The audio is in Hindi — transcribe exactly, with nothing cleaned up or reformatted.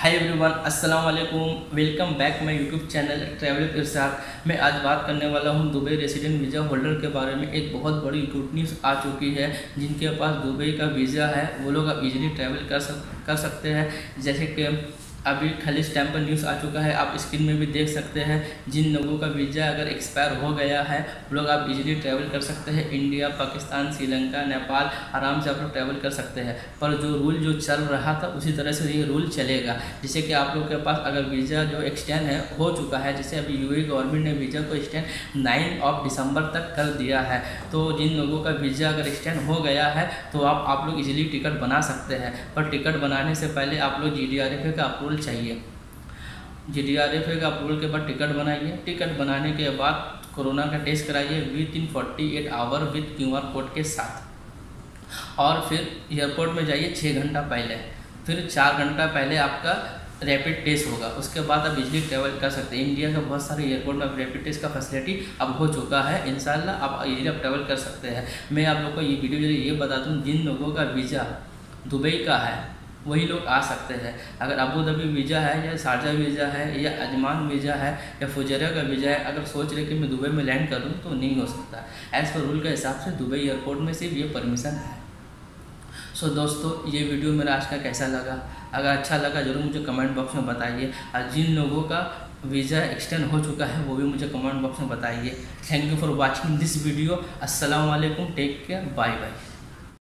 हाय एवरीवन, अस्सलाम वालेकुम। Welcome back my YouTube channel travel with Irshad. मैं आज बात करने वाला हूं दुबई रेसिडेंट वीज़ा होल्डर के बारे में। एक बहुत बड़ी गुड न्यूज़ आ चुकी है। जिनके पास दुबई का वीज़ा है वो लोग अब इजीली ट्रैवल कर सक कर सकते हैं। जैसे कि अभी खाली स्टैम्प पर न्यूज़ आ चुका है, आप स्क्रीन में भी देख सकते हैं। जिन लोगों का वीज़ा अगर एक्सपायर हो गया है वो लोग आप इजीली ट्रैवल कर सकते हैं। इंडिया, पाकिस्तान, श्रीलंका, नेपाल आराम से आप लोग ट्रैवल कर सकते हैं। पर जो रूल जो चल रहा था उसी तरह से ये रूल चलेगा। जैसे कि आप लोग के पास अगर वीज़ा जो एक्सटेंड है हो चुका है, जैसे अभी यूएई गवर्नमेंट ने वीज़ा को एक्सटेंड नाइन ऑफ दिसंबर तक कर दिया है। तो जिन लोगों का वीज़ा अगर एक्सटेंड हो गया है तो आप आप लोग इजीली टिकट बना सकते हैं। पर टिकट बनाने से पहले आप लोग जी डी आर एफ का अप्रूवल चाहिए। जी डी आर एफ का अप्रूवल के बाद टिकट बनाइए। टिकट बनाने के बाद कोरोना का टेस्ट कराइए within forty eight hour with Q R code के साथ। और फिर एयरपोर्ट में जाइए छः घंटा पहले, फिर चार घंटा पहले आपका रैपिड टेस्ट होगा। उसके बाद आप इजीली ट्रैवल कर सकते हैं। इंडिया के बहुत सारे एयरपोर्ट में अब रैपिड टेस्ट का फैसिलिटी अब हो चुका है। इंशाल्लाह आप इजीली आप ट्रैवल कर सकते हैं। मैं आप लोग को ये वीडियो जरिए ये बता दूँ, जिन लोगों का वीज़ा दुबई का है वही लोग आ सकते हैं। अगर अबू धाबी वीज़ा है या शारजा वीज़ा है या अजमान वीज़ा है या फुजैरा का वीज़ा है, अगर सोच रहे कि मैं दुबई में लैंड करूं तो नहीं हो सकता। एज़ पर रूल के हिसाब से दुबई एयरपोर्ट में सिर्फ ये परमिशन है। सो so, दोस्तों, ये वीडियो मेरा आज का कैसा लगा? अगर अच्छा लगा ज़रूर मुझे कमेंट बॉक्स में बताइए। और जिन लोगों का वीज़ा एक्सटेंड हो चुका है वो भी मुझे कमेंट बॉक्स में बताइए। Thank you for watching this video. अस्सलाम वालेकुम, टेक केयर, बाय बाय।